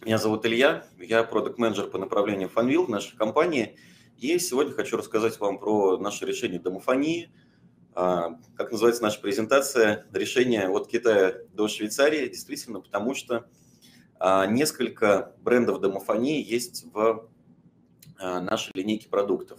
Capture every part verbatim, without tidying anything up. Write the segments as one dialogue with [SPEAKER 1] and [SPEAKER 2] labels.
[SPEAKER 1] Меня зовут Илья, я продакт-менеджер по направлению Fanvil в нашей компании. И сегодня хочу рассказать вам про наше решение домофонии. А, Как называется наша презентация? Решение от Китая до Швейцарии. Действительно, потому что а, несколько брендов домофонии есть в а, нашей линейке продуктов.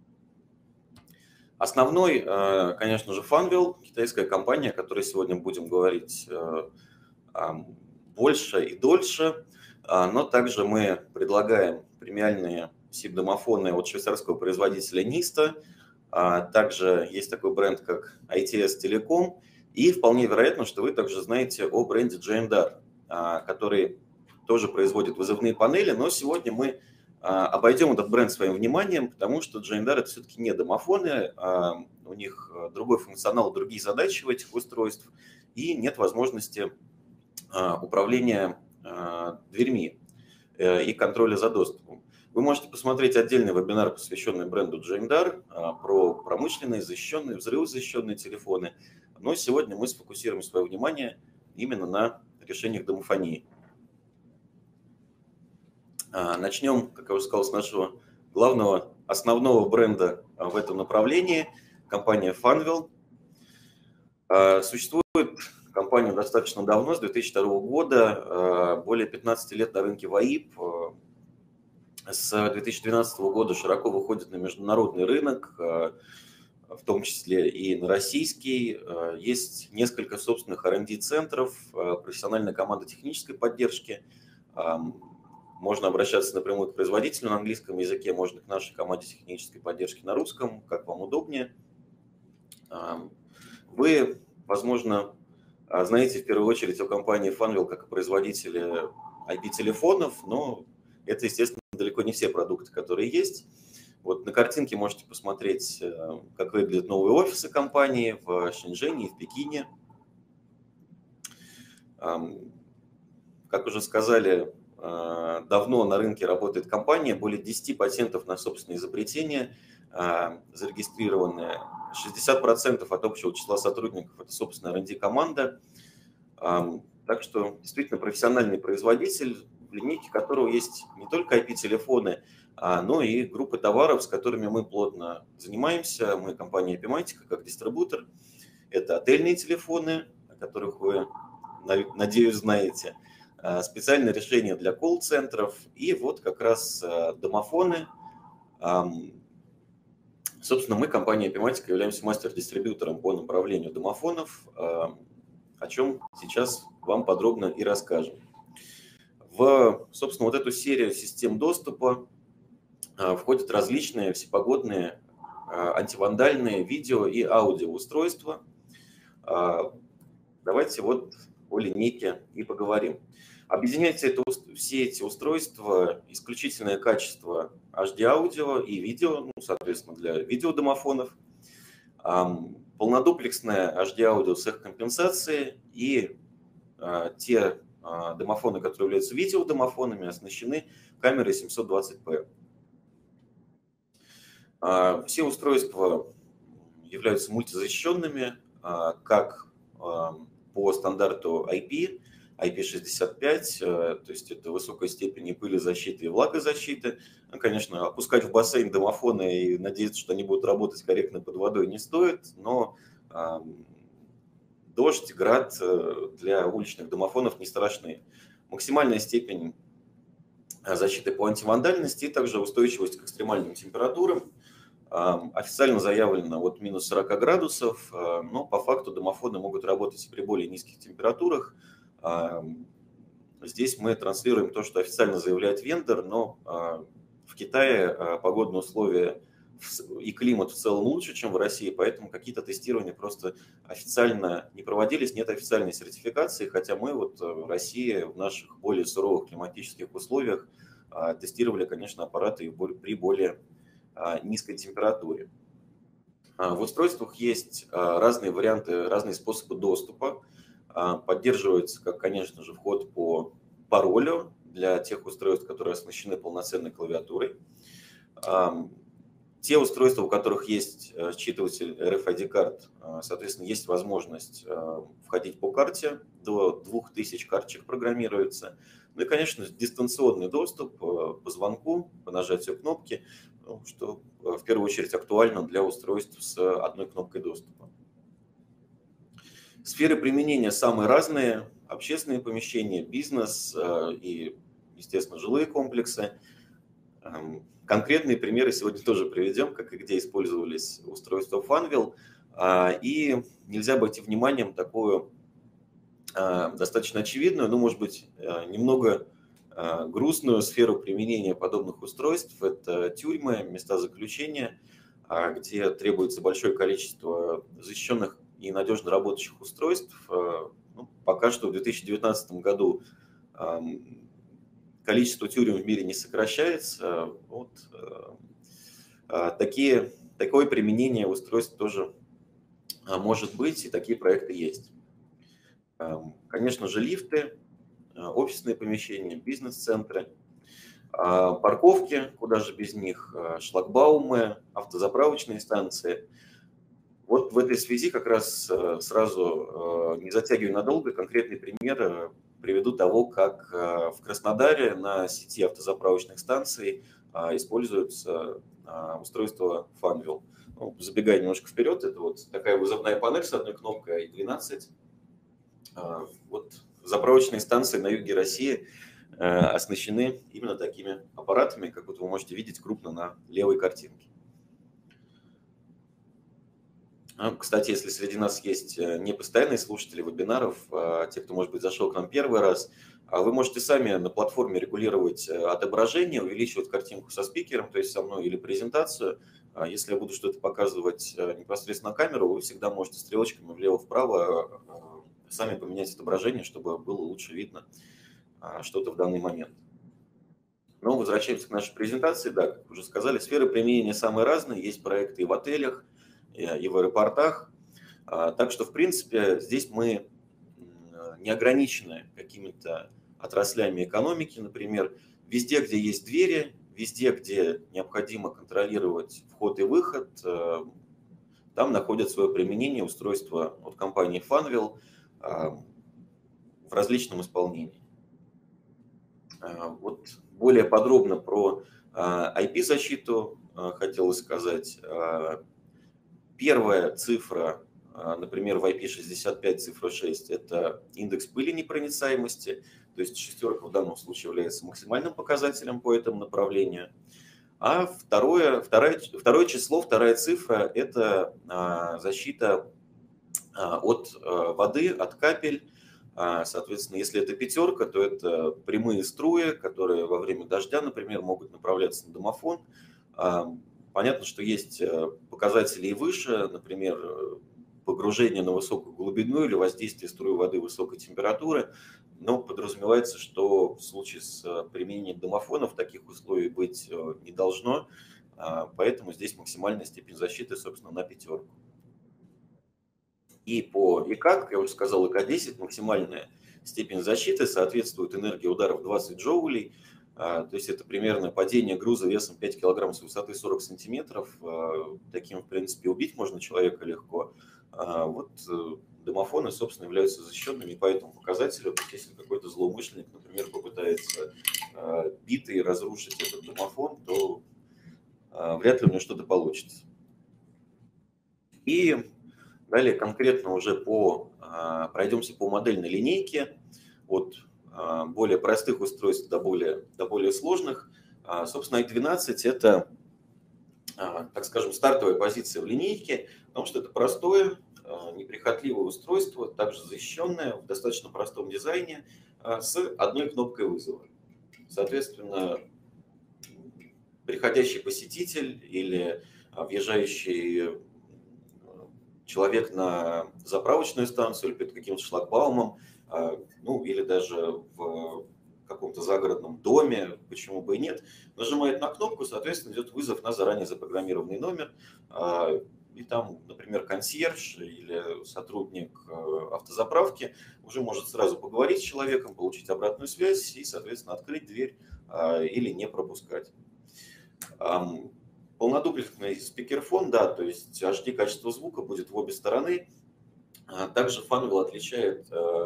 [SPEAKER 1] Основной, а, конечно же, Fanvil, китайская компания, о которой сегодня будем говорить а, а, больше и дольше. А, Но также мы предлагаем премиальные сип-домофоны от швейцарского производителя Nista. А, Также есть такой бренд, как ай ти эс Telecom. И вполне вероятно, что вы также знаете о бренде джей энд ар, а, который тоже производит вызовные панели. Но сегодня мы а, обойдем этот бренд своим вниманием, потому что джей энд ар это все-таки не домофоны. а У них другой функционал, другие задачи в этих устройствах. И нет возможности а, управления а, дверьми э, и контроля за доступом. Вы можете посмотреть отдельный вебинар, посвященный бренду джей энд ар, а, про промышленные, защищенные, взрывозащищенные телефоны. Но сегодня мы сфокусируем свое внимание именно на решениях домофонии. А, Начнем, как я уже сказал, с нашего главного, основного бренда а, в этом направлении, компания Fanvil. А, Существует компания достаточно давно, с две тысячи второго года, более пятнадцати лет на рынке вайп. С две тысячи двенадцатого года широко выходит на международный рынок, в том числе и на российский. Есть несколько собственных ар энд ди-центров, профессиональная команда технической поддержки. Можно обращаться напрямую к производителю на английском языке, можно к нашей команде технической поддержки на русском, как вам удобнее. Вы, возможно, знаете в первую очередь о компании Fanvil как о производителе ай пи-телефонов, но это, естественно, далеко не все продукты, которые есть. Вот на картинке можете посмотреть, как выглядят новые офисы компании в Шэньчжэне и в Пекине. Как уже сказали, давно на рынке работает компания, более десяти патентов на собственное изобретение зарегистрированы. шестьдесят процентов от общего числа сотрудников – это, собственно, ар энд ди-команда. Так что действительно профессиональный производитель, в линейке которого есть не только ай пи-телефоны, но и группы товаров, с которыми мы плотно занимаемся. Мы компания Epimatica как дистрибутор. Это отельные телефоны, о которых вы, надеюсь, знаете, специальные решения для колл-центров и вот как раз домофоны. Собственно, мы, компания Epimatica, являемся мастер-дистрибьютором по направлению домофонов, о чем сейчас вам подробно и расскажем. В, собственно, вот эту серию систем доступа входят различные всепогодные антивандальные видео и аудиоустройства. Давайте вот о линейке и поговорим. Объединяется это, все эти устройства исключительное качество эйч ди-аудио и видео, ну, соответственно, для видеодомофонов, полнодуплексное эйч ди-аудио с эхокомпенсацией и а, те а, домофоны, которые являются видеодомофонами, оснащены камерой семьсот двадцать пэ. А, все устройства являются мультизащищенными, а, как а, по стандарту ай пи, ай пи шестьдесят пять, то есть это высокая степень пылезащиты и влагозащиты. Ну, конечно, опускать в бассейн домофоны и надеяться, что они будут работать корректно под водой, не стоит, но э, дождь, град для уличных домофонов не страшны. Максимальная степень защиты по антивандальности и также устойчивость к экстремальным температурам. Э, официально заявлено от минус сорока градусов, э, но по факту домофоны могут работать и при более низких температурах. Здесь мы транслируем то, что официально заявляет вендор, но в Китае погодные условия и климат в целом лучше, чем в России, поэтому какие-то тестирования просто официально не проводились, нет официальной сертификации, хотя мы вот в России в наших более суровых климатических условиях тестировали, конечно, аппараты при более низкой температуре. В устройствах есть разные варианты, разные способы доступа. Поддерживается, как, конечно же, вход по паролю для тех устройств, которые оснащены полноценной клавиатурой. Те устройства, у которых есть считыватель эр эф ай ди-карт, соответственно, есть возможность входить по карте, до двух тысяч карточек программируется. Ну и, конечно, дистанционный доступ по звонку, по нажатию кнопки, что в первую очередь актуально для устройств с одной кнопкой доступа. Сферы применения самые разные: общественные помещения, бизнес и, естественно, жилые комплексы. Конкретные примеры сегодня тоже приведем, как и где использовались устройства Funwheel. И нельзя обойти вниманием такую достаточно очевидную, но, может быть, немного грустную сферу применения подобных устройств. Это тюрьмы, места заключения, где требуется большое количество защищенных и надежно работающих устройств. Ну, пока что в две тысячи девятнадцатом году количество тюрем в мире не сокращается. Вот, такие, такое применение устройств тоже может быть, и такие проекты есть. Конечно же, лифты, офисные помещения, бизнес-центры, парковки, куда же без них, шлагбаумы, автозаправочные станции. Вот в этой связи как раз сразу, не затягивая надолго, конкретный пример приведу того, как в Краснодаре на сети автозаправочных станций используются устройства Funwheel. Ну, забегая немножко вперед, это вот такая вызовная панель с одной кнопкой ай двенадцать. Вот заправочные станции на юге России оснащены именно такими аппаратами, как вот вы можете видеть крупно на левой картинке. Кстати, если среди нас есть непостоянные слушатели вебинаров, те, кто, может быть, зашел к нам первый раз, вы можете сами на платформе регулировать отображение, увеличивать картинку со спикером, то есть со мной, или презентацию. Если я буду что-то показывать непосредственно на камеру, вы всегда можете стрелочками влево-вправо сами поменять отображение, чтобы было лучше видно что-то в данный момент. Но возвращаемся к нашей презентации. Да, как уже сказали, сферы применения самые разные. Есть проекты и в отелях, и в аэропортах. Так что, в принципе, здесь мы не ограничены какими-то отраслями экономики. Например, везде, где есть двери, везде, где необходимо контролировать вход и выход, там находят свое применение устройства от компании Funwheel в различном исполнении. Вот более подробно про ай пи-защиту хотелось сказать. Первая цифра, например, в ай пи шестьдесят пять цифра шесть, это индекс пыленепроницаемости, то есть шестерка в данном случае является максимальным показателем по этому направлению. А второе, второе, второе число, вторая цифра – это защита от воды, от капель. Соответственно, если это пятерка, то это прямые струи, которые во время дождя, например, могут направляться на домофон. Понятно, что есть показатели и выше, например, погружение на высокую глубину или воздействие струи воды высокой температуры, но подразумевается, что в случае с применением домофонов таких условий быть не должно, поэтому здесь максимальная степень защиты, собственно, на пятерку. И по и ка, как я уже сказал, и ка десять максимальная степень защиты соответствует энергии ударов двадцать джоулей. То есть это примерно падение груза весом пять килограмм с высоты сорок сантиметров. Таким, в принципе, убить можно человека легко. Вот домофоны, собственно, являются защищенными по этому показателю. То есть если какой-то злоумышленник, например, попытается битой разрушить этот домофон, то вряд ли у него что-то получится. И далее конкретно уже по, пройдемся по модельной линейке от более простых устройств до более, до более сложных. Собственно, ай двенадцать – это, так скажем, стартовая позиция в линейке, потому что это простое, неприхотливое устройство, также защищенное, в достаточно простом дизайне, с одной кнопкой вызова. Соответственно, приходящий посетитель или въезжающий человек на заправочную станцию или перед каким-то шлагбаумом, ну или даже в каком-то загородном доме, почему бы и нет, нажимает на кнопку, соответственно, идет вызов на заранее запрограммированный номер, и там, например, консьерж или сотрудник автозаправки уже может сразу поговорить с человеком, получить обратную связь и, соответственно, открыть дверь или не пропускать. Полнодуплексный спикерфон, да, то есть эйч ди качество звука будет в обе стороны. Также Funwheel отличает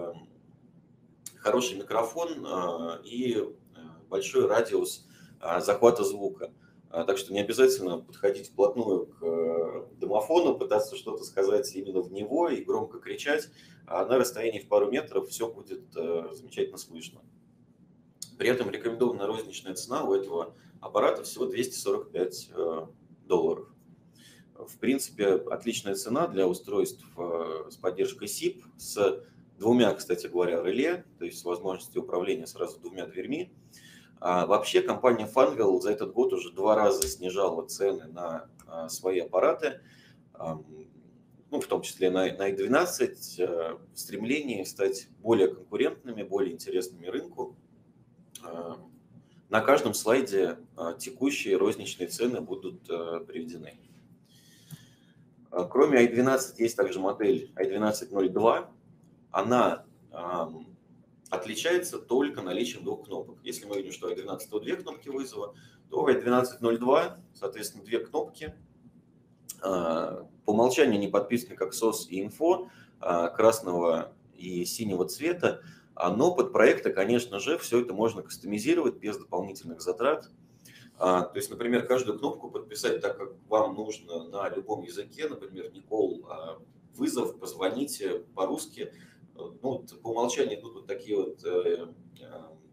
[SPEAKER 1] хороший микрофон и большой радиус захвата звука. Так что не обязательно подходить вплотную к домофону, пытаться что-то сказать именно в него и громко кричать. А на расстоянии в пару метров все будет замечательно слышно. При этом рекомендованная розничная цена у этого аппарата всего двести сорок пять долларов. В принципе, отличная цена для устройств с поддержкой сип, с двумя, кстати говоря, реле, то есть с возможностью управления сразу двумя дверьми. А вообще компания Funwheel за этот год уже два раза снижала цены на а, свои аппараты, а, ну, в том числе на, на ай двенадцать, а, в стремлении стать более конкурентными, более интересными рынку. А, на каждом слайде а, текущие розничные цены будут а, приведены. А, кроме ай двенадцать есть также модель ай двенадцать ноль два. Она а, отличается только наличием двух кнопок. Если мы видим, что у ай двенадцать две кнопки вызова, то у ай двенадцать ноль два, соответственно, две кнопки. По умолчанию не подписаны как сос и инфо, красного и синего цвета, но под проекты, конечно же, все это можно кастомизировать без дополнительных затрат. То есть, например, каждую кнопку подписать так, как вам нужно на любом языке, например, Никол, вызов, позвоните по-русски. Ну, по умолчанию идут вот такие вот э, э,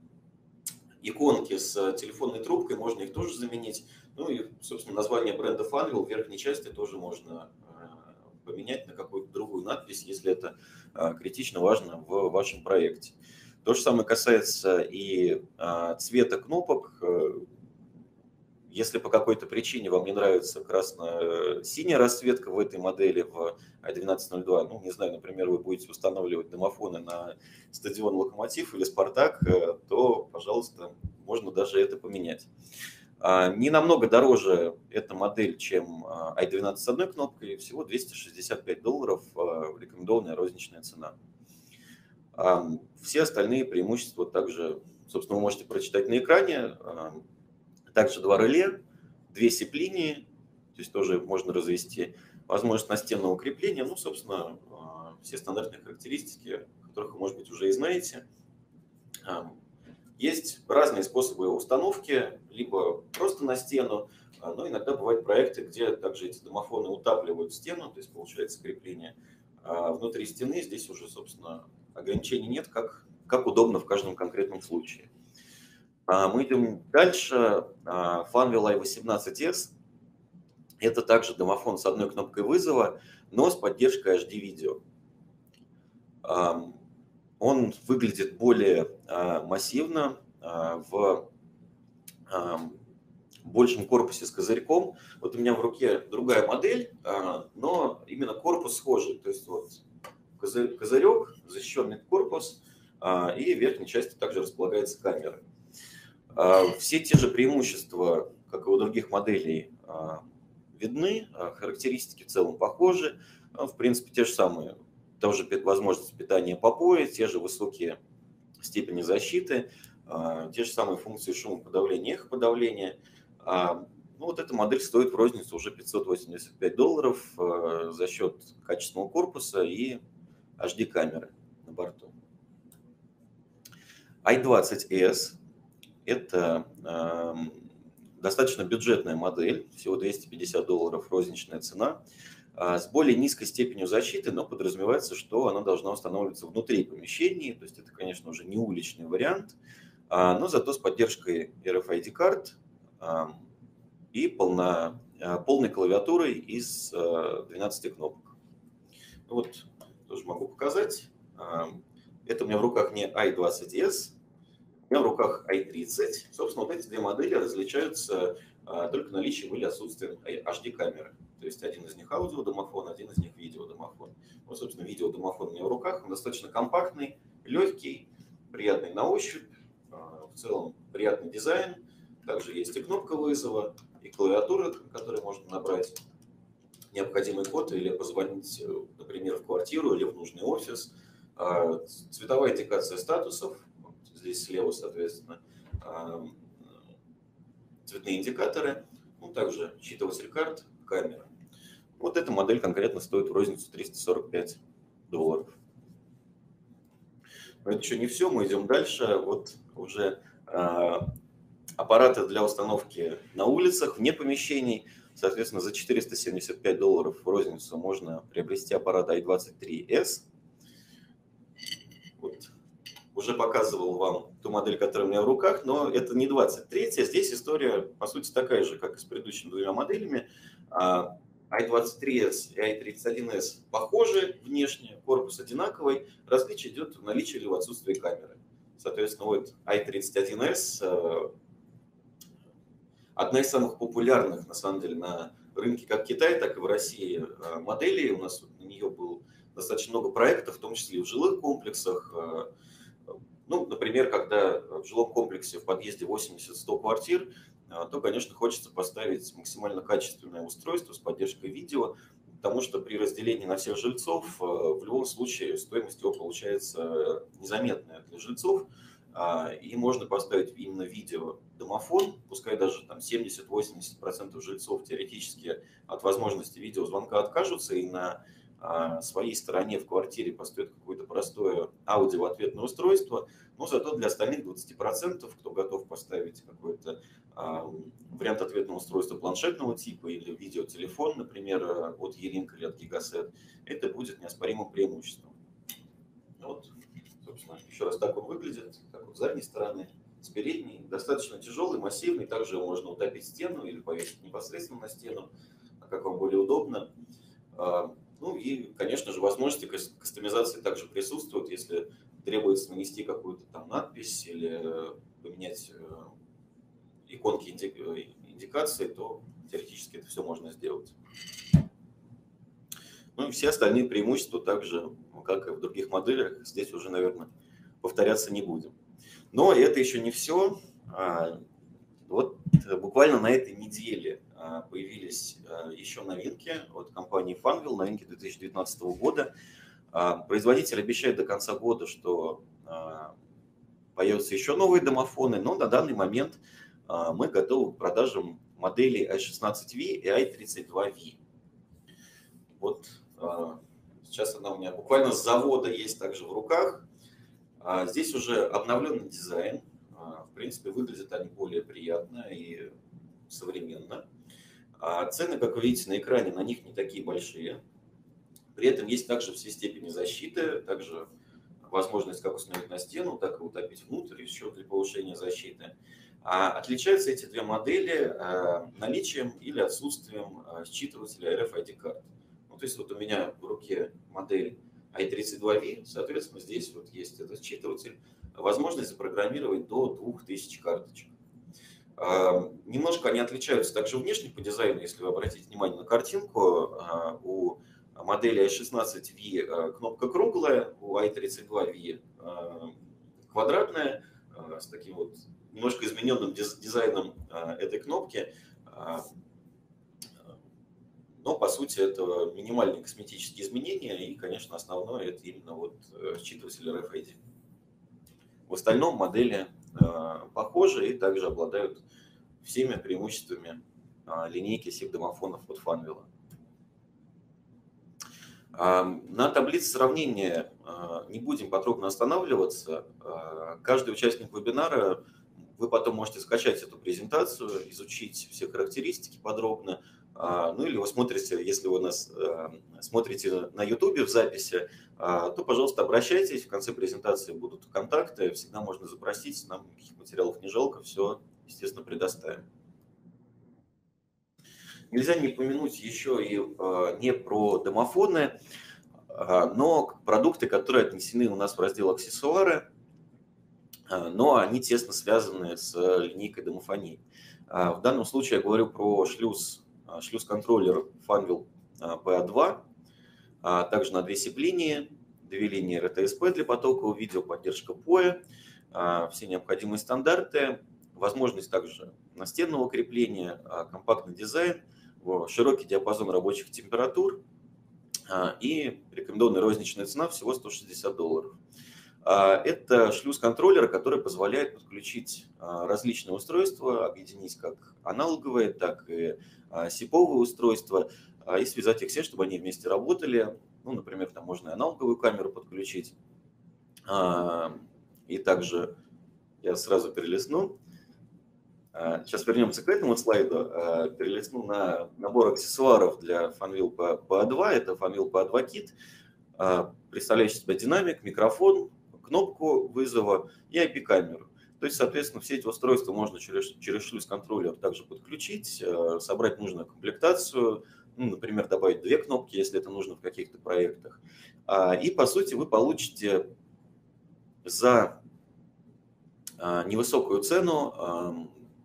[SPEAKER 1] иконки с телефонной трубкой, можно их тоже заменить. Ну и, собственно, название бренда Funwheel в верхней части тоже можно э, поменять на какую-то другую надпись, если это э, критично важно в вашем проекте. То же самое касается и э, цвета кнопок. Если по какой-то причине вам не нравится красно-синяя расцветка в этой модели в ай двенадцать ноль два, ну, не знаю, например, вы будете устанавливать домофоны на стадион «Локомотив» или «Спартак», то, пожалуйста, можно даже это поменять. Не намного дороже эта модель, чем ай двенадцать с одной кнопкой, всего двести шестьдесят пять долларов рекомендованная розничная цена. Все остальные преимущества также, собственно, вы можете прочитать на экране. Также два реле, две сип-линии, то есть тоже можно развести, возможность настенного крепления, ну, собственно, все стандартные характеристики, которых вы, может быть, уже и знаете. Есть разные способы установки, либо просто на стену, но иногда бывают проекты, где также эти домофоны утапливают стену, то есть получается крепление внутри стены. Здесь уже, собственно, ограничений нет, как, как удобно в каждом конкретном случае. Мы идем дальше. Funwheel ай восемнадцать эс. Это также домофон с одной кнопкой вызова, но с поддержкой эйч ди-видео. Он выглядит более массивно, в большем корпусе с козырьком. Вот у меня в руке другая модель, но именно корпус схожий. То есть вот козырек, защищенный корпус, и в верхней части также располагается камера. Все те же преимущества, как и у других моделей, видны, характеристики в целом похожи, в принципе, те же самые, тоже возможность питания по пояс, те же высокие степени защиты, те же самые функции шумоподавления, эхоподавления. Ну, вот эта модель стоит в розницу уже пятьсот восемьдесят пять долларов за счет качественного корпуса и эйч ди-камеры на борту. ай двадцать эс. Это э, достаточно бюджетная модель, всего двести пятьдесят долларов розничная цена, э, с более низкой степенью защиты, но подразумевается, что она должна устанавливаться внутри помещений, то есть это, конечно, уже не уличный вариант, э, но зато с поддержкой эр эф ай ди-карт э, и полно, э, полной клавиатурой из э, двенадцати кнопок. Вот, тоже могу показать. Э, это у меня в руках не ай двадцать эс, у меня в руках ай тридцать. Собственно, вот эти две модели различаются а, только наличием или отсутствием эйч ди-камеры. То есть один из них аудиодомофон, один из них видеодомофон. Вот, собственно, видеодомофон у меня в руках. Он достаточно компактный, легкий, приятный на ощупь. А, в целом приятный дизайн. Также есть и кнопка вызова, и клавиатура, которой можно набрать необходимый код или позвонить, например, в квартиру или в нужный офис. А, цветовая индикация статусов. Здесь слева, соответственно, цветные индикаторы. ну, также считыватель карт, камера. Вот эта модель конкретно стоит в розницу триста сорок пять долларов. Но это еще не все, мы идем дальше. Вот уже э, аппараты для установки на улицах, вне помещений. Соответственно, за четыреста семьдесят пять долларов в розницу можно приобрести аппарат ай двадцать три эс. Вот. Уже показывал вам ту модель, которая у меня в руках, но это не двадцать третья. Здесь история, по сути, такая же, как и с предыдущими двумя моделями. ай двадцать три эс и ай тридцать один эс похожи внешне, корпус одинаковый. Различие идет в наличии или в отсутствии камеры. Соответственно, вот ай тридцать один эс одна из самых популярных, на самом деле, на рынке как Китая, так и в России моделей. У нас на нее было достаточно много проектов, в том числе и в жилых комплексах. Ну, например, когда в жилом комплексе в подъезде восемьдесят-сто квартир, то, конечно, хочется поставить максимально качественное устройство с поддержкой видео, потому что при разделении на всех жильцов в любом случае стоимость его получается незаметная для жильцов, и можно поставить именно видеодомофон, пускай даже там семьдесят-восемьдесят процентов жильцов теоретически от возможности видеозвонка откажутся и на своей стороне в квартире поставят какое-то простое аудио-ответное устройство, но зато для остальных двадцати процентов, кто готов поставить какой-то вариант ответного устройства планшетного типа или видеотелефон, например, от E-Link или от Gigaset, это будет неоспоримым преимуществом. Вот, собственно, еще раз так он выглядит, так вот с задней стороны, с передней, достаточно тяжелый, массивный, также можно утопить стену или повесить непосредственно на стену, как вам более удобно. Ну и, конечно же, возможности кастомизации также присутствуют, если требуется нанести какую-то там надпись или поменять иконки индикации, то теоретически это все можно сделать. Ну и все остальные преимущества также, как и в других моделях, здесь уже, наверное, повторяться не будем. Но это еще не все. Вот буквально на этой неделе появились еще новинки от компании Fanvil, новинки две тысячи девятнадцатого года. Производитель обещает до конца года, что появятся еще новые домофоны, но на данный момент мы готовы к продажам моделей ай шестнадцать ви и ай тридцать два ви. Вот сейчас она у меня буквально с завода есть также в руках. Здесь уже обновленный дизайн. В принципе, выглядят они более приятно и современно. Цены, как вы видите на экране, на них не такие большие. При этом есть также все степени защиты, также возможность как установить на стену, так и утопить внутрь, еще для повышения защиты. А отличаются эти две модели наличием или отсутствием считывателя эр эф ай ди-карт. Ну, то есть вот у меня в руке модель ай тридцать два ви, соответственно, здесь вот есть этот считыватель, возможность запрограммировать до двух тысяч карточек. Немножко они отличаются также внешне по дизайну, если вы обратите внимание на картинку. У модели ай шестнадцать ви кнопка круглая, у ай тридцать два ви квадратная, с таким вот немножко измененным дизайном этой кнопки. Но, по сути, это минимальные косметические изменения, и, конечно, основное это именно вот считыватель эр эф ай ди. В остальном модели похожи и также обладают всеми преимуществами линейки сим-домофонов от Fanvil. На таблице сравнения не будем подробно останавливаться. Каждый участник вебинара, вы потом можете скачать эту презентацию, изучить все характеристики подробно. Ну или вы смотрите, если вы нас смотрите на YouTube в записи, то, пожалуйста, обращайтесь. В конце презентации будут контакты. Всегда можно запросить. Нам никаких материалов не жалко. Все, естественно, предоставим. Нельзя не упомянуть еще и не про домофоны, но продукты, которые отнесены у нас в раздел аксессуары, но они тесно связаны с линейкой домофонии. В данном случае я говорю про шлюз, шлюз-контроллер Fanvil пи эй два, также на две сип-линии, две линии эр ти эс пи для потокового видео, поддержка пи о и, все необходимые стандарты, возможность также настенного крепления, компактный дизайн, широкий диапазон рабочих температур и рекомендованная розничная цена всего сто шестьдесят долларов. Это шлюз-контроллеры, которые позволяют подключить различные устройства, объединить как аналоговые, так и сиповые устройства, и связать их все, чтобы они вместе работали. Ну, например, там можно и аналоговую камеру подключить. И также я сразу перелистну. Сейчас вернемся к этому слайду. Перелистну на набор аксессуаров для Fanvil пи эй два. Это Fanvil пи эй два Kit, представляющий себя динамик, микрофон, кнопку вызова и ай пи-камеру. То есть, соответственно, все эти устройства можно через, через шлюз-контроллер также подключить, собрать нужную комплектацию, ну, например, добавить две кнопки, если это нужно в каких-то проектах. И, по сути, вы получите за невысокую цену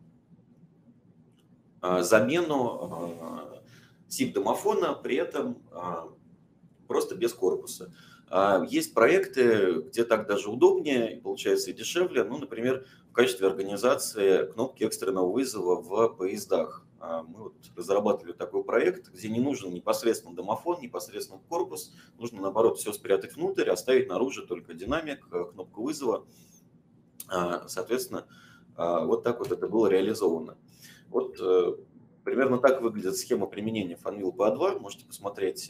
[SPEAKER 1] замену сип-домофона, при этом просто без корпуса. Есть проекты, где так даже удобнее и получается и дешевле. Ну, например, в качестве организации кнопки экстренного вызова в поездах. Мы вот разрабатывали такой проект, где не нужен непосредственно домофон, непосредственно корпус. Нужно, наоборот, все спрятать внутрь, оставить наружу только динамик, кнопку вызова. Соответственно, вот так вот это было реализовано. Вот примерно так выглядит схема применения Fanvil пи эй два. Можете посмотреть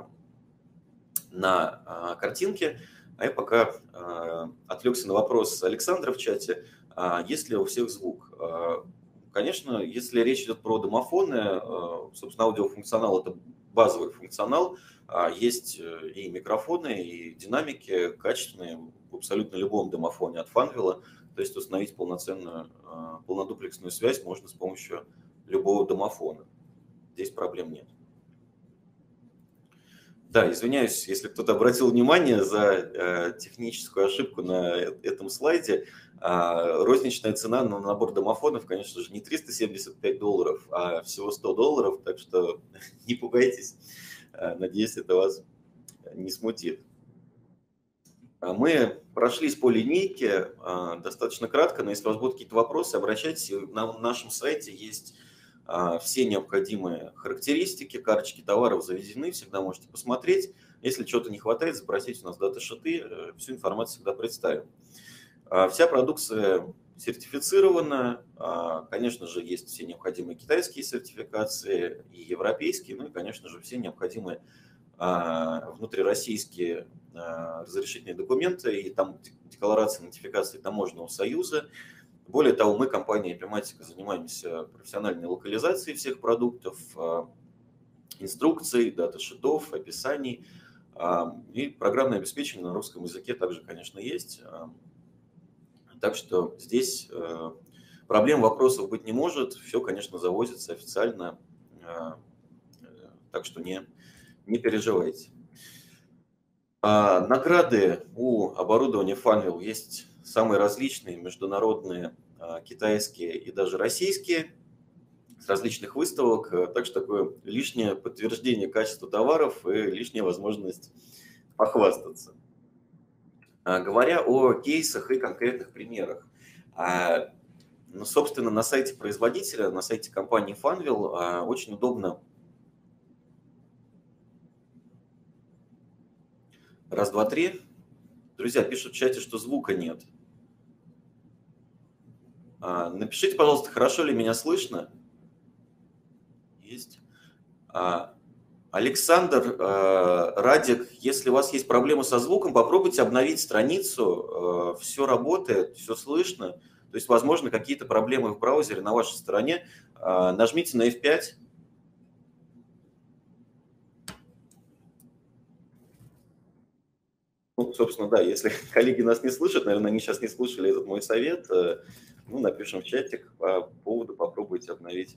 [SPEAKER 1] на картинке. А я пока отвлекся на вопрос Александра в чате. Есть ли у всех звук? Конечно, если речь идет про домофоны, собственно, аудиофункционал – это базовый функционал. Есть и микрофоны, и динамики качественные в абсолютно любом домофоне от Fanvil. То есть установить полноценную, полнодуплексную связь можно с помощью любого домофона. Здесь проблем нет. Да, извиняюсь, если кто-то обратил внимание за э, техническую ошибку на этом слайде. Э, розничная цена на набор домофонов, конечно же, не триста семьдесят пять долларов, а всего сто долларов, так что не пугайтесь. Э, надеюсь, это вас не смутит. Мы прошлись по линейке э, достаточно кратко, но если у вас будут какие-то вопросы, обращайтесь. На нашем сайте есть все необходимые характеристики, карточки товаров заведены, всегда можете посмотреть. Если чего-то не хватает, запросите у нас даташиты, всю информацию всегда представим. Вся продукция сертифицирована, конечно же, есть все необходимые китайские сертификации и европейские, ну и, конечно же, все необходимые внутрироссийские разрешительные документы и там декларации нотификации Таможенного союза. Более того, мы, компания Epimatica, занимаемся профессиональной локализацией всех продуктов, инструкций, даташитов, описаний. И программное обеспечение на русском языке также, конечно, есть. Так что здесь проблем, вопросов быть не может. Все, конечно, завозится официально. Так что не, не переживайте. Награды у оборудования Fanvil есть самые различные, международные, китайские и даже российские, с различных выставок. Так что такое лишнее подтверждение качества товаров и лишняя возможность похвастаться. Говоря о кейсах и конкретных примерах, ну, собственно, на сайте производителя, на сайте компании Fanvil очень удобно. Раз, два, три. Друзья, пишут в чате, что звука нет. Напишите, пожалуйста, хорошо ли меня слышно. Есть. Александр, Радик, если у вас есть проблемы со звуком, попробуйте обновить страницу. Все работает, все слышно. То есть, возможно, какие-то проблемы в браузере на вашей стороне. Нажмите на эф пять. Ну, собственно, да, если коллеги нас не слышат, наверное, они сейчас не слышали этот мой совет, ну, напишем в чатик по поводу, попробуйте обновить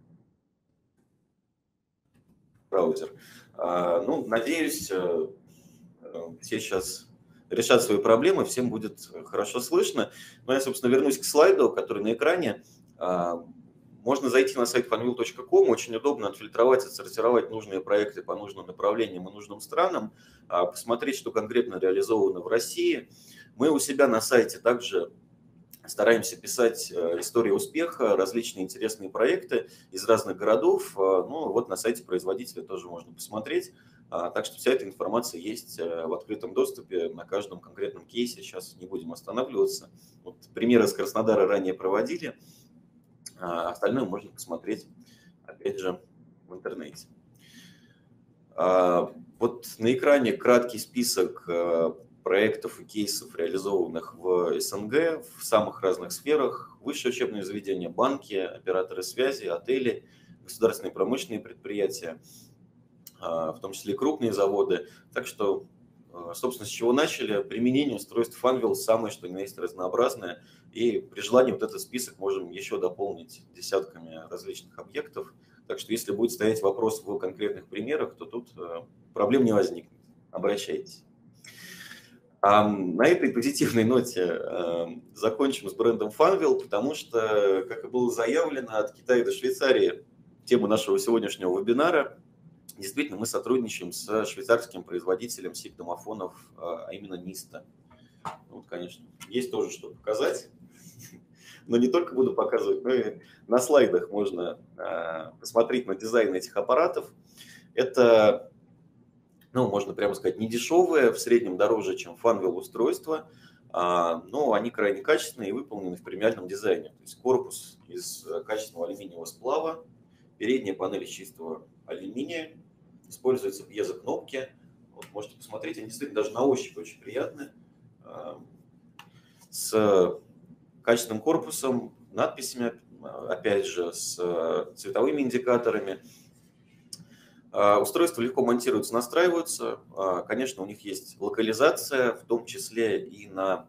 [SPEAKER 1] браузер. Ну, надеюсь, все сейчас решат свои проблемы, всем будет хорошо слышно. Но я, собственно, вернусь к слайду, который на экране. Можно зайти на сайт fanvil точка ком, очень удобно отфильтровать, отсортировать нужные проекты по нужным направлениям и нужным странам, посмотреть, что конкретно реализовано в России. Мы у себя на сайте также стараемся писать истории успеха, различные интересные проекты из разных городов. Ну, вот на сайте производителя тоже можно посмотреть, Так что вся эта информация есть в открытом доступе на каждом конкретном кейсе. Сейчас не будем останавливаться. Вот примеры из Краснодара ранее проводили, а остальное можно посмотреть, опять же, в интернете. Вот на экране краткий список проектов и кейсов, реализованных в СНГ в самых разных сферах: высшее учебное заведение, банки, операторы связи, отели, государственные промышленные предприятия, в том числе и крупные заводы. Так что, собственно, с чего начали? Применение устройств Funwheel самое что ни на есть разнообразное. И при желании вот этот список можем еще дополнить десятками различных объектов. Так что если будет стоять вопрос в конкретных примерах, то тут проблем не возникнет. Обращайтесь. А на этой позитивной ноте закончим с брендом Funwheel, потому что, как и было заявлено, от Китая до Швейцарии, тема нашего сегодняшнего вебинара, действительно мы сотрудничаем с швейцарским производителем сип-домофонов, а именно Nista. Вот, конечно, есть тоже что показать, но не только буду показывать, но и на слайдах можно посмотреть на дизайн этих аппаратов. Это, ну, можно прямо сказать, не дешевые, в среднем дороже, чем Funwheel устройства, но они крайне качественные и выполнены в премиальном дизайне. То есть корпус из качественного алюминиевого сплава, передняя панель из чистого алюминия, используются пьезокнопки. Вот можете посмотреть, они действительно даже на ощупь очень приятные. С качественным корпусом, надписями, опять же, с цветовыми индикаторами. Устройства легко монтируются, настраиваются. Конечно, у них есть локализация, в том числе и на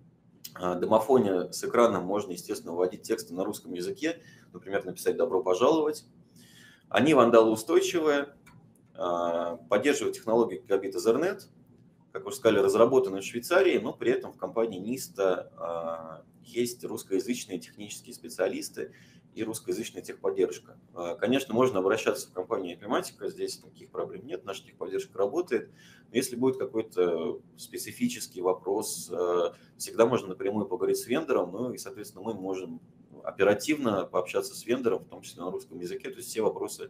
[SPEAKER 1] домофоне с экраном можно, естественно, вводить тексты на русском языке, например, написать «добро пожаловать». Они вандалоустойчивые, поддерживают технологию Gigabit Ethernet, как уже сказали, разработаны в Швейцарии, но при этом в компании Nista есть русскоязычные технические специалисты и русскоязычная техподдержка. Конечно, можно обращаться в компанию Epimatica, здесь никаких проблем нет, наша техподдержка работает. Но если будет какой-то специфический вопрос, всегда можно напрямую поговорить с вендором, ну и, соответственно, мы можем оперативно пообщаться с вендором, в том числе на русском языке, то есть все вопросы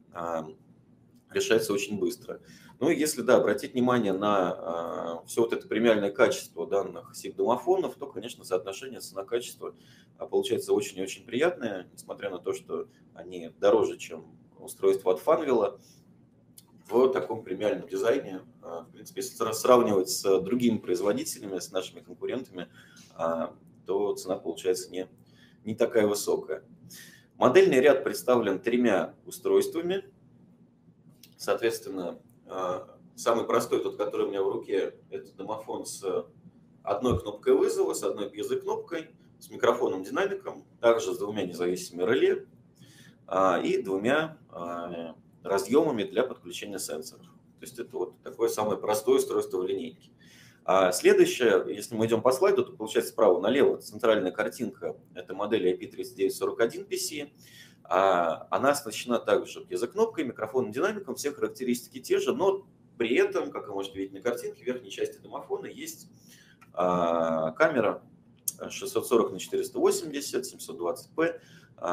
[SPEAKER 1] решается очень быстро. Ну и если, да, обратить внимание на э, все вот это премиальное качество данных сип-домофонов, то, конечно, соотношение цена-качество получается очень и очень приятное, несмотря на то, что они дороже, чем устройство от Funwheel. В таком премиальном дизайне, э, в принципе, если сравнивать с другими производителями, с нашими конкурентами, э, то цена получается не, не такая высокая. Модельный ряд представлен тремя устройствами. Соответственно, самый простой, тот, который у меня в руке, это домофон с одной кнопкой вызова, с одной пьезокнопкой, с микрофоном-динамиком, также с двумя независимыми реле и двумя разъемами для подключения сенсоров. То есть это вот такое самое простое устройство в линейке. А следующее, если мы идем по слайду, то получается справа налево центральная картинка, это модель ай пи тридцать девять сорок один пи си. Она оснащена также пьезокнопкой, микрофоном, динамиком, все характеристики те же, но при этом, как вы можете видеть на картинке, в верхней части домофона есть камера шестьсот сорок на четыреста восемьдесят, семьсот двадцать пэ,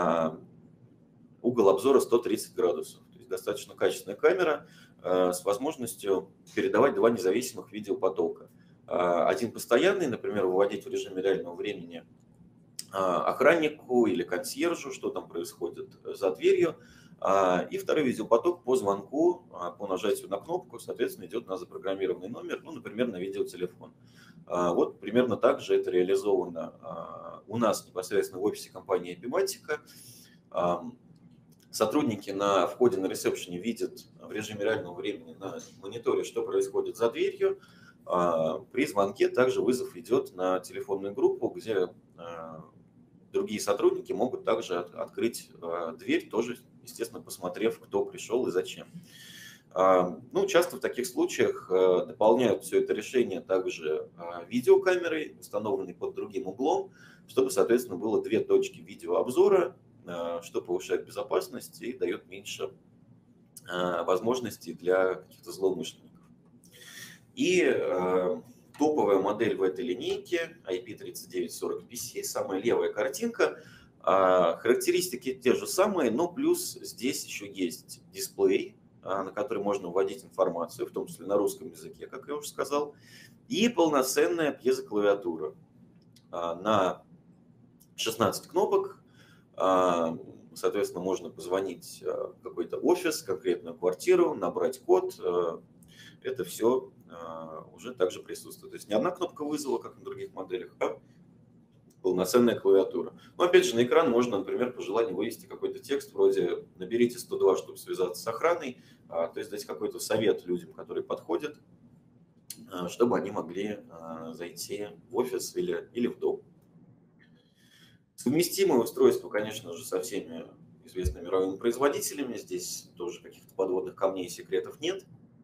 [SPEAKER 1] угол обзора сто тридцать градусов. То есть достаточно качественная камера с возможностью передавать два независимых видеопотока. Один постоянный, например, выводить в режиме реального времени охраннику или консьержу, что там происходит за дверью, и второй видеопоток по звонку, по нажатию на кнопку, соответственно, идет на запрограммированный номер, ну, например, на видеотелефон. Вот примерно так же это реализовано у нас непосредственно в офисе компании Epimatica. Сотрудники на входе на ресепшене видят в режиме реального времени на мониторе, что происходит за дверью. При звонке также вызов идет на телефонную группу, где другие сотрудники могут также открыть дверь, тоже, естественно, посмотрев, кто пришел и зачем. Ну, часто в таких случаях дополняют все это решение также видеокамерой, установленной под другим углом, чтобы, соответственно, было две точки видеообзора, что повышает безопасность и дает меньше возможностей для каких-то злоумышленников. И топовая модель в этой линейке ай пи тридцать девять сорок пи си, самая левая картинка. Характеристики те же самые, но плюс здесь еще есть дисплей на который можно вводить информацию, в том числе на русском языке, как я уже сказал, и полноценная пьезоклавиатура на шестнадцать кнопок. Соответственно, можно позвонить в какой-то офис, конкретную квартиру, набрать код. Это все уже также присутствует. То есть не одна кнопка вызова, как на других моделях, а полноценная клавиатура. Но опять же, на экран можно, например, по желанию вывести какой-то текст вроде «наберите сто два, чтобы связаться с охраной», то есть дать какой-то совет людям, которые подходят, чтобы они могли зайти в офис или, или в дом. Совместимое устройство, конечно же, со всеми известными мировыми производителями. Здесь тоже каких-то подводных камней и секретов нет.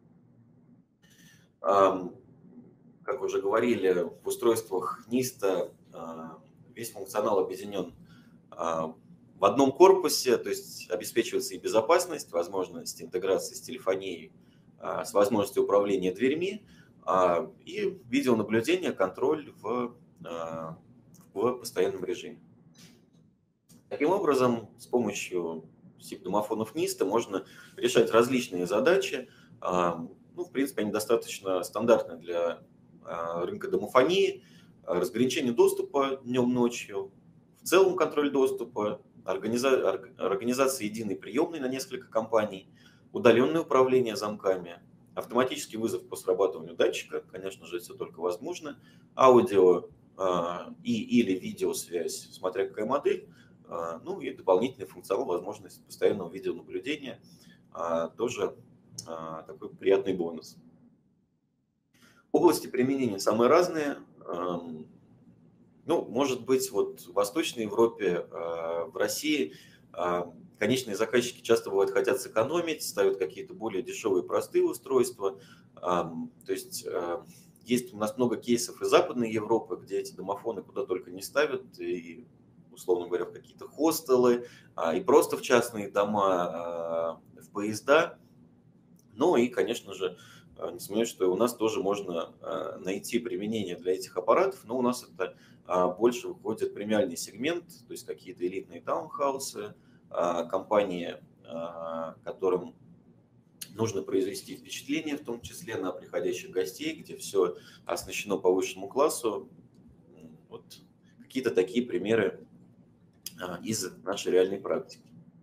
[SPEAKER 1] Как уже говорили, в устройствах ниста весь функционал объединен в одном корпусе, то есть обеспечивается и безопасность, возможность интеграции с телефонией, с возможностью управления дверьми и видеонаблюдение, контроль в, в постоянном режиме. Таким образом, с помощью сип-домофонов ниста можно решать различные задачи. Ну, в принципе, они достаточно стандартны для рынка домофонии. Разграничение доступа днем-ночью, в целом контроль доступа, организа... организация единой приемной на несколько компаний, удаленное управление замками, автоматический вызов по срабатыванию датчика, конечно же, это только возможно, аудио и или видеосвязь, смотря какая модель, ну и дополнительный функционал, возможность постоянного видеонаблюдения, тоже такой приятный бонус. Области применения самые разные. Ну, может быть, вот в Восточной Европе, в России конечные заказчики часто бывают хотят сэкономить, ставят какие-то более дешевые, простые устройства. То есть есть у нас много кейсов из Западной Европы, где эти домофоны куда только не ставят, и, условно говоря, в какие-то хостелы, и просто в частные дома, в поезда. Ну и, конечно же, не сомневаюсь, что у нас тоже можно найти применение для этих аппаратов, но у нас это больше выходит премиальный сегмент, то есть какие-то элитные таунхаусы, компании, которым нужно произвести впечатление, в том числе на приходящих гостей, где все оснащено по высшему классу. Вот какие-то такие примеры из нашей реальной практики.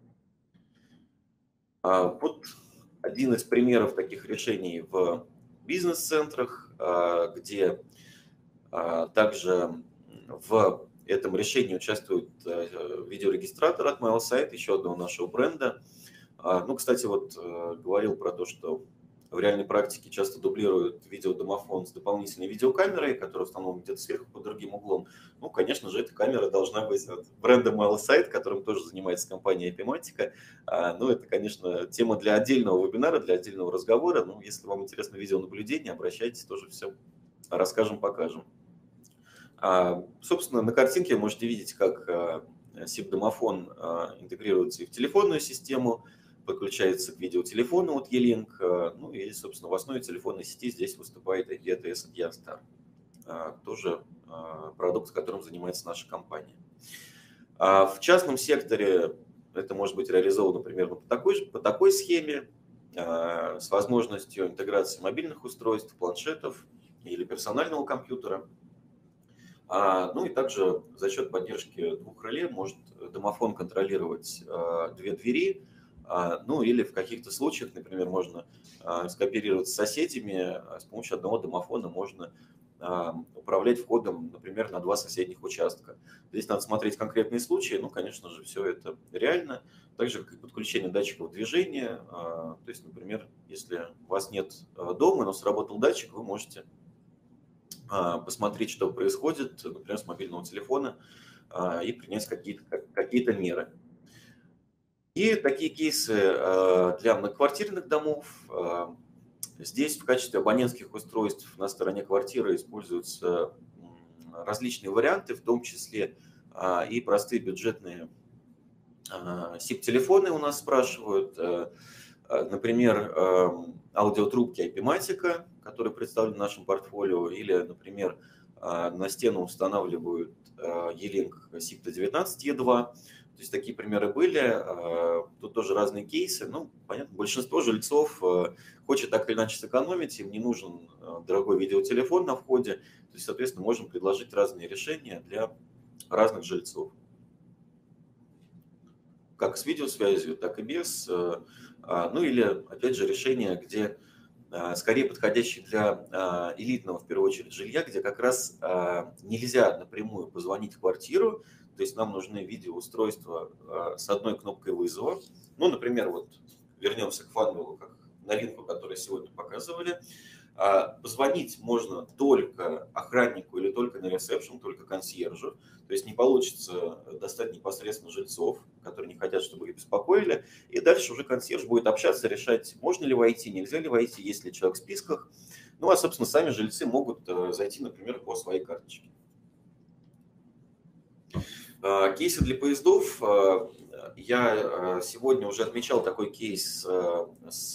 [SPEAKER 1] Вот один из примеров таких решений в бизнес-центрах, где также в этом решении участвует видеорегистратор от MileSight, еще одного нашего бренда. Ну, кстати, вот говорил про то, что в реальной практике часто дублируют видеодомофон с дополнительной видеокамерой, которая установлена где-то сверху под другим углом. Ну, конечно же, эта камера должна быть от бренда MileSight, которым тоже занимается компания Epimatica. Ну, это, конечно, тема для отдельного вебинара, для отдельного разговора. Ну, если вам интересно видеонаблюдение, обращайтесь, тоже все расскажем, покажем. Собственно, на картинке вы можете видеть, как сип-домофон интегрируется и в телефонную систему, подключается к видеотелефону от E-Link, ну и, собственно, в основе телефонной сети здесь выступает ай пи адрес от Ясtar, тоже продукт, которым занимается наша компания. В частном секторе это может быть реализовано примерно по такой, по такой схеме, с возможностью интеграции мобильных устройств, планшетов или персонального компьютера. Ну и также за счет поддержки двух реле может домофон контролировать две двери, ну или в каких-то случаях, например, можно скооперировать с соседями, с помощью одного домофона можно управлять входом, например, на два соседних участка. Здесь надо смотреть конкретные случаи, ну, конечно же, все это реально. Также как и подключение датчиков движения, то есть, например, если у вас нет дома, но сработал датчик, вы можете посмотреть, что происходит, например, с мобильного телефона, и принять какие-то какие-то меры. И такие кейсы для многоквартирных домов. Здесь в качестве абонентских устройств на стороне квартиры используются различные варианты, в том числе и простые бюджетные сип-телефоны у нас спрашивают. Например, аудиотрубки Epimatica, которые представлены в нашем портфолио, или, например, на стену устанавливают E-Link сип ти девятнадцать и два. То есть такие примеры были. Тут тоже разные кейсы. Ну, понятно, большинство жильцов хочет так или иначе сэкономить, им не нужен дорогой видеотелефон на входе. То есть, соответственно, можем предложить разные решения для разных жильцов. Как с видеосвязью, так и без. Ну или, опять же, решения, где скорее подходящие для элитного, в первую очередь, жилья, где как раз нельзя напрямую позвонить в квартиру, то есть нам нужны видеоустройства с одной кнопкой вызова. Ну, например, вот вернемся к Фанвиллу, как новинку, которую сегодня показывали. Позвонить можно только охраннику или только на ресепшн, только консьержу. То есть не получится достать непосредственно жильцов, которые не хотят, чтобы их беспокоили. И дальше уже консьерж будет общаться, решать, можно ли войти, нельзя ли войти, есть ли человек в списках. Ну, а, собственно, сами жильцы могут зайти, например, по своей карточке. Кейсы для поездов. Я сегодня уже отмечал такой кейс с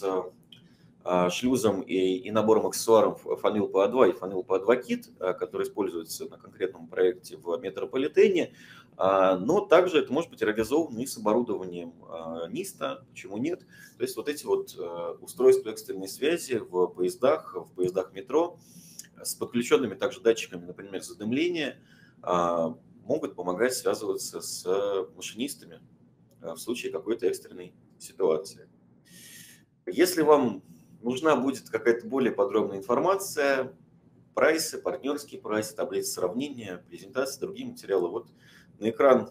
[SPEAKER 1] шлюзом и, и набором аксессуаров Fanvil пи эй два и Fanvil пи эй два Kit, который используется на конкретном проекте в метрополитене. Но также это может быть реализовано и с оборудованием ниста, почему нет. То есть вот эти вот устройства экстренной связи в поездах, в поездах метро с подключенными также датчиками, например, задымления, могут помогать связываться с машинистами в случае какой-то экстренной ситуации. Если вам нужна будет какая-то более подробная информация, прайсы, партнерские прайсы, таблицы сравнения, презентации, другие материалы, вот на экран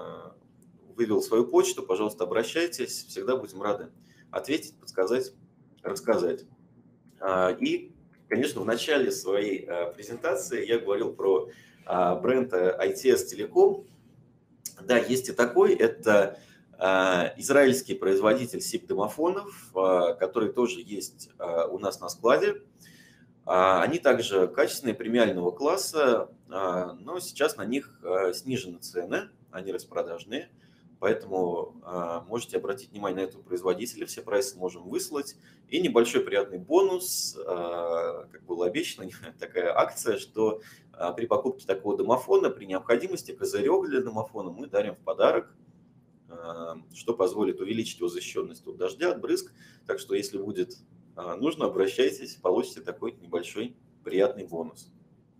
[SPEAKER 1] вывел свою почту, пожалуйста, обращайтесь, всегда будем рады ответить, подсказать, рассказать. И, конечно, в начале своей презентации я говорил про бренд ай ти эс Telecom. Да, есть и такой, это израильский производитель сип-домофонов, который тоже есть у нас на складе. Они также качественные, премиального класса, но сейчас на них снижены цены, они распродажные. Поэтому можете обратить внимание на этого производителя, все прайсы можем выслать. И небольшой приятный бонус, как было обещано, такая акция, что при покупке такого домофона, при необходимости козырек для домофона мы дарим в подарок, что позволит увеличить его защищенность от дождя, от брызг. Так что, если будет нужно, обращайтесь, получите такой небольшой приятный бонус.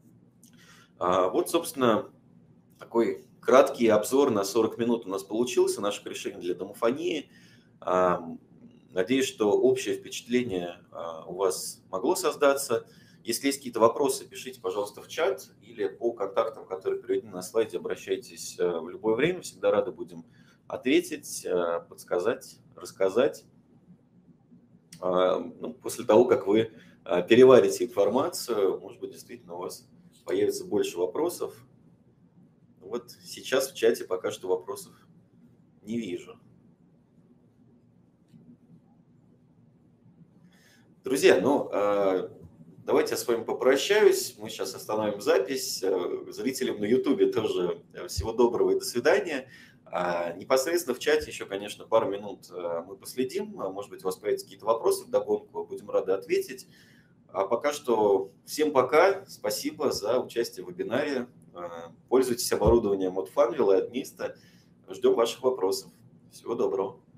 [SPEAKER 1] Вот, собственно, такой краткий обзор на сорок минут у нас получился, наших решений для домофонии. Надеюсь, что общее впечатление у вас могло создаться. Если есть какие-то вопросы, пишите, пожалуйста, в чат или по контактам, которые приведены на слайде, обращайтесь в любое время. Всегда рады будем ответить, подсказать, рассказать. Ну, после того, как вы переварите информацию, может быть, действительно у вас появится больше вопросов. Вот сейчас в чате пока что вопросов не вижу. Друзья, ну, давайте я с вами попрощаюсь. Мы сейчас остановим запись. Зрителям на YouTube тоже всего доброго и до свидания. Непосредственно в чате еще, конечно, пару минут мы последим. Может быть, у вас появятся какие-то вопросы вдогонку, будем рады ответить. А пока что всем пока. Спасибо за участие в вебинаре. Пользуйтесь оборудованием от Fanvil и от ниста. Ждем ваших вопросов. Всего доброго.